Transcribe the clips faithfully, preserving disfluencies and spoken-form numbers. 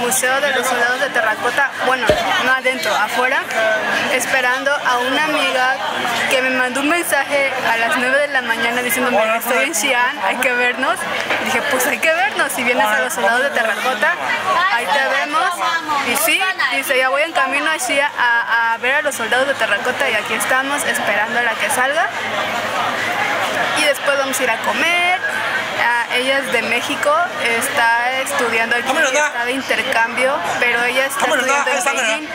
Museo de los Soldados de Terracota, bueno, no adentro, afuera, esperando a una amiga que me mandó un mensaje a las nueve de la mañana diciéndome, estoy en Xi'an, hay que vernos. Y dije, pues hay que vernos, si vienes a los Soldados de Terracota, ahí te vemos. Y sí, dice, ya voy en camino a Xi'an a, a ver a los Soldados de Terracota y aquí estamos esperando a la que salga. Y después vamos a ir a comer. Uh, ella es de México, está estudiando aquí, está de intercambio, pero ella está estudiando en Beijing.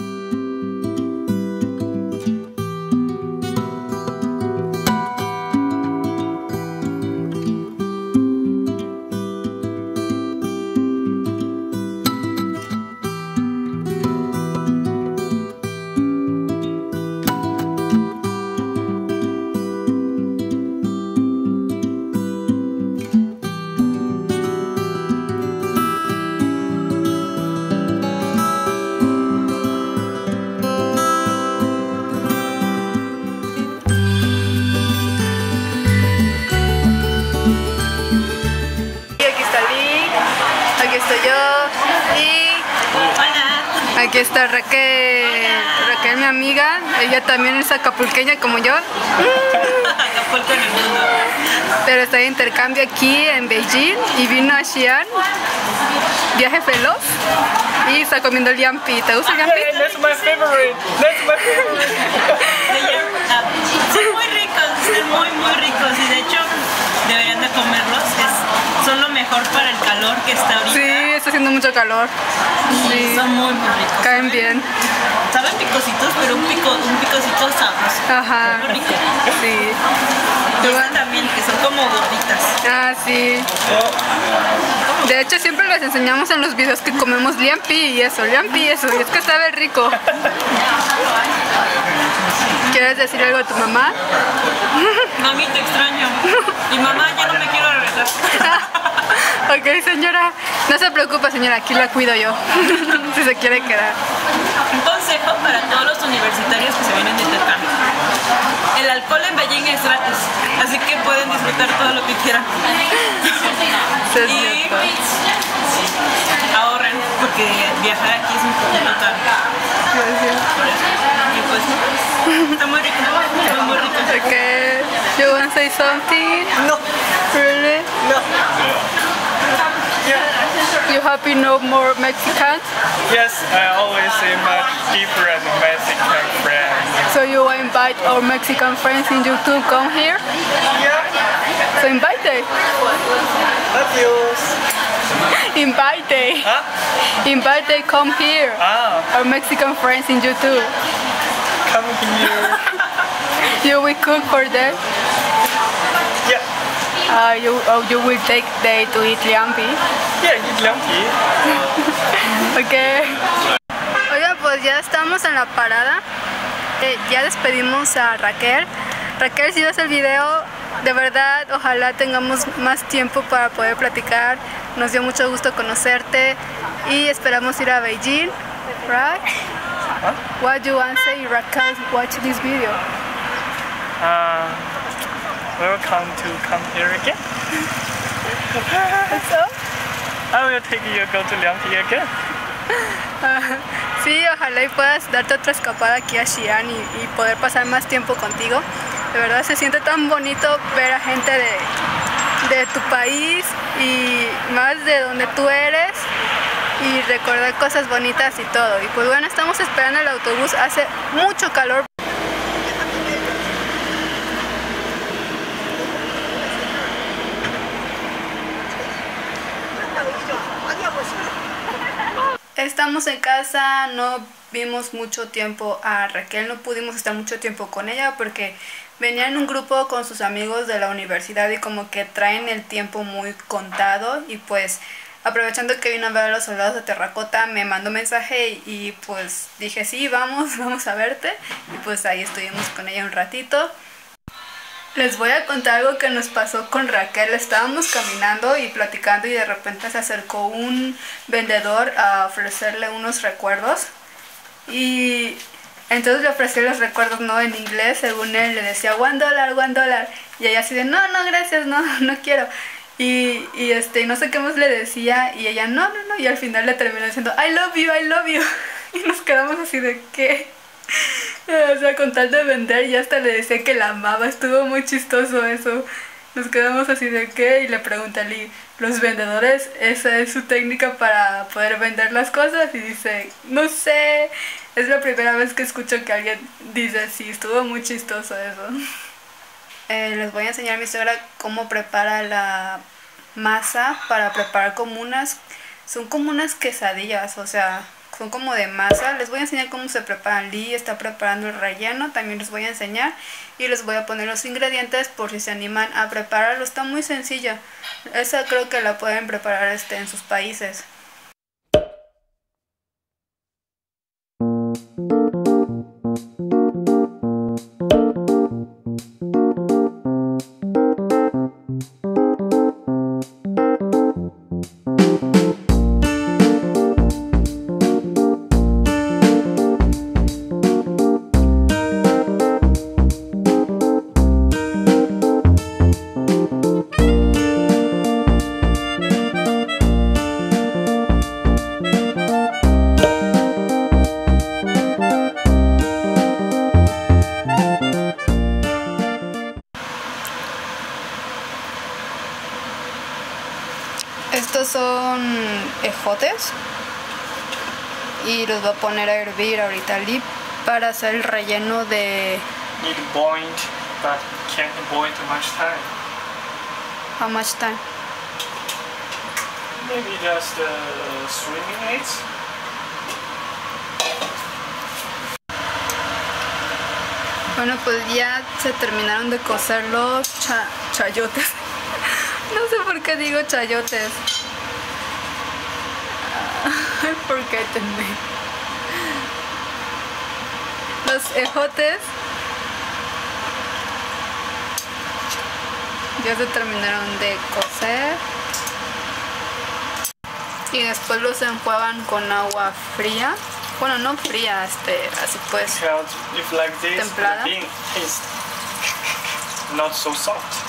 Aquí está Raquel, Raquel mi amiga, ella también es acapulqueña como yo. Acapulco en el mundo. Pero está de intercambio aquí en Beijing y vino a Xi'an, viaje veloz, y está comiendo el yampi. ¿Te gusta el yampi? That's my favorite, that's my favorite. Son muy ricos, son muy muy ricos y de hecho deberían de comerlos, es, son lo mejor para el calor que está ahorita. Sí, está haciendo mucho calor. Sí, son muy muy ricos. Caen bien. Saben picositos, pero un pico, un picosito sabroso. Ajá. Muy rico. Sí. Y este también, que son como gorditas. Ah, sí. De hecho, siempre les enseñamos en los videos que comemos liampi y eso, liampi y eso, y es que sabe rico. ¿Quieres decir algo a tu mamá? Mami, te extraño. Y mamá, ya no me quiero regresar. Ok, señora. No se preocupe, señora, aquí la cuido yo. Si se quiere quedar. Un consejo para todos los universitarios que se vienen de intercambio. El alcohol en Beijing es gratis, así que pueden disfrutar todo lo que quieran. Sí, es y cierto. ahorren, porque viajar aquí es un poquito caro. Y pues, está muy rico, está muy rico. Okay. You want to say something? No. Really? No. You happy no more Mexicans? Yes, I always see much different Mexican friends. So you invite our Mexican friends in YouTube come here? Yeah. So invite them. Love yous. Invite them. Huh? Invite them come here. Ah, Our Mexican friends in YouTube. come here. You will cook for them? Yeah. Uh, you, oh, you will take them to eat liampi? Yeah, eat lampi. Okay. Oigan, pues ya estamos en la parada. Eh, ya despedimos a Raquel. Raquel, si ves el video, de verdad, ojalá tengamos más tiempo para poder platicar. Nos dio mucho gusto conocerte y esperamos ir a Beijing, right? Huh? What do you want to say, Raquel, watch this video? Uh, welcome to come here again. So? I will take you go to Liangpi again. Uh, sí, ojalá y puedas darte otra escapada aquí a Xi'an y, y poder pasar más tiempo contigo. De verdad se siente tan bonito ver a gente de, de tu país y más de donde tú eres y recordar cosas bonitas y todo. Y pues bueno, estamos esperando el autobús, hace mucho calor. Estamos en casa, no vimos mucho tiempo a Raquel, no pudimos estar mucho tiempo con ella porque venía en un grupo con sus amigos de la universidad y como que traen el tiempo muy contado y pues aprovechando que vino a ver a los Soldados de Terracota me mandó mensaje y, y pues dije sí, vamos, vamos a verte y pues ahí estuvimos con ella un ratito. Les voy a contar algo que nos pasó con Raquel. Estábamos caminando y platicando y de repente se acercó un vendedor a ofrecerle unos recuerdos. Y entonces le ofrecí los recuerdos, no en inglés, según él le decía one dollar, one dollar. Y ella así de no, no, gracias, no, no quiero. Y, y este, no sé qué más le decía y ella no, no, no, y al final le terminó diciendo I love you, I love you. Y nos quedamos así de ¿qué? O sea, con tal de vender y hasta le decía que la amaba, estuvo muy chistoso eso. Nos quedamos así de ¿qué? Y le pregunté a Lee, ¿los vendedores, esa es su técnica para poder vender las cosas? Y dice, no sé, es la primera vez que escucho que alguien dice así, estuvo muy chistoso eso. Eh, les voy a enseñar a mi suegra cómo prepara la masa para preparar como unas, son como unas quesadillas, o sea, son como de masa. Les voy a enseñar cómo se preparan. Lee está preparando el relleno, también les voy a enseñar y les voy a poner los ingredientes por si se animan a prepararlo. Está muy sencilla, esa creo que la pueden preparar este, en sus países. Estos son ejotes y los voy a poner a hervir ahorita Lee para hacer el relleno de... Need boiled, but can't boil too much time. How much time? Maybe just uh, three minutes. Bueno, pues ya se terminaron de cocer los cha chayotes. No sé por qué digo chayotes. Ay, ¿por qué entendí? Los ejotes ya se terminaron de cocer. Y después los enjuagan con agua fría. Bueno, no fría, este, así pues. Because if like this, templada. the bean is not so soft.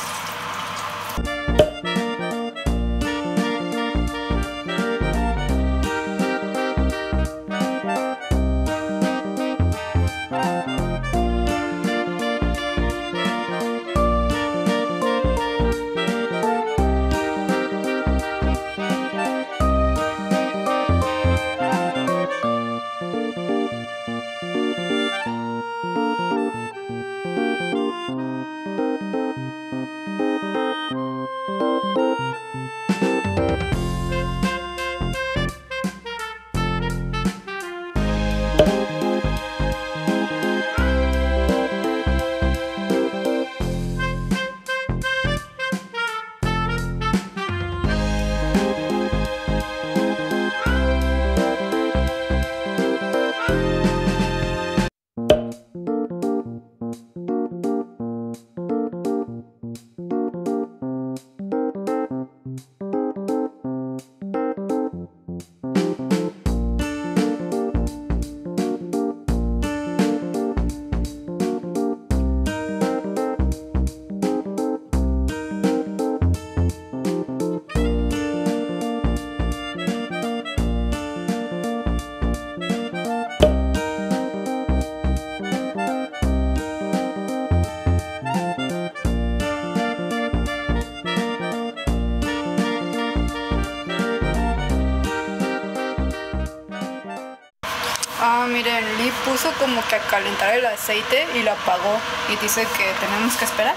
Ah, miren, Lee puso como que a calentar el aceite y lo apagó y dice que tenemos que esperar.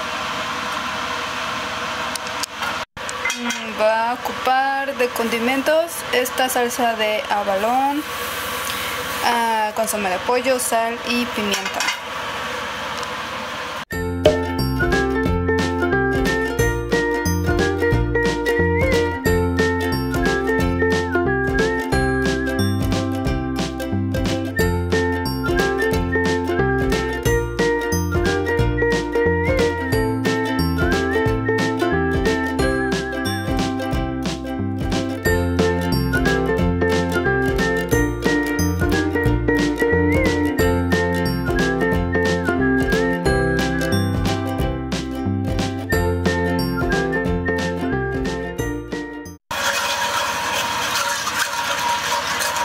Va a ocupar de condimentos esta salsa de abalón, uh, consomé de pollo, sal y pimienta.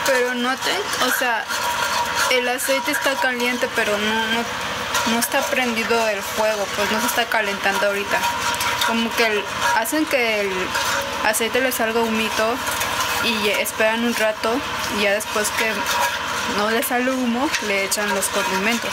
Pero noten, o sea, el aceite está caliente, pero no, no, no está prendido el fuego, pues no se está calentando ahorita. Como que el, hacen que el aceite le salga humito y esperan un rato y ya después que no le sale humo, le echan los condimentos.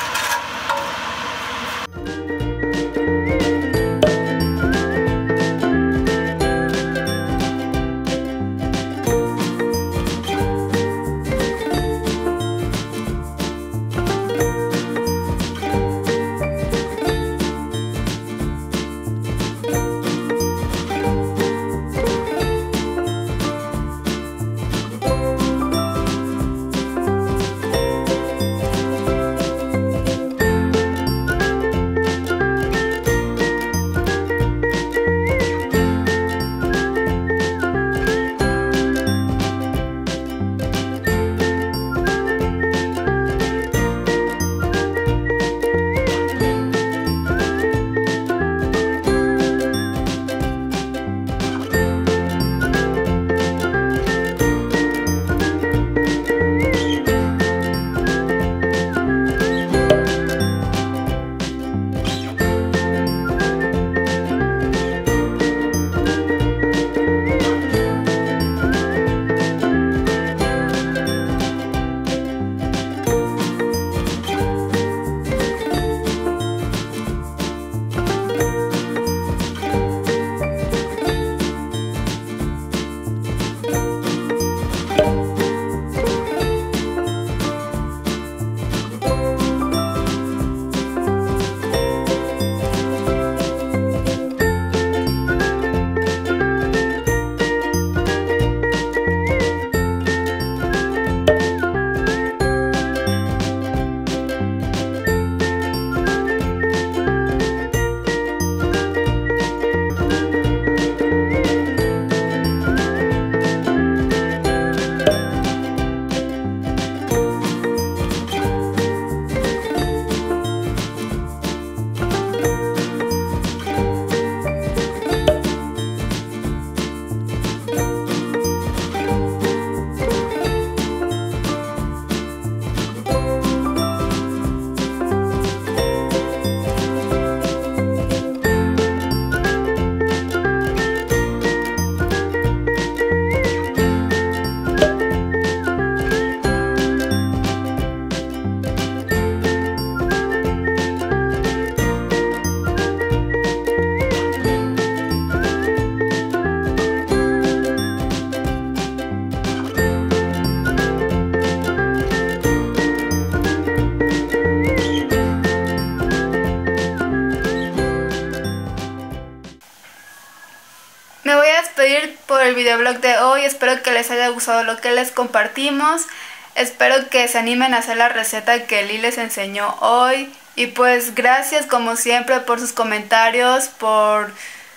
Me voy a despedir por el videoblog de hoy. Espero que les haya gustado lo que les compartimos. Espero que se animen a hacer la receta que Lee les enseñó hoy. Y pues gracias como siempre por sus comentarios, por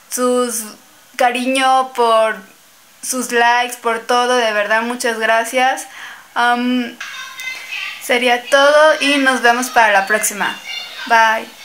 sus cariño, por sus likes, por todo. De verdad, muchas gracias. Um, sería todo y nos vemos para la próxima. Bye.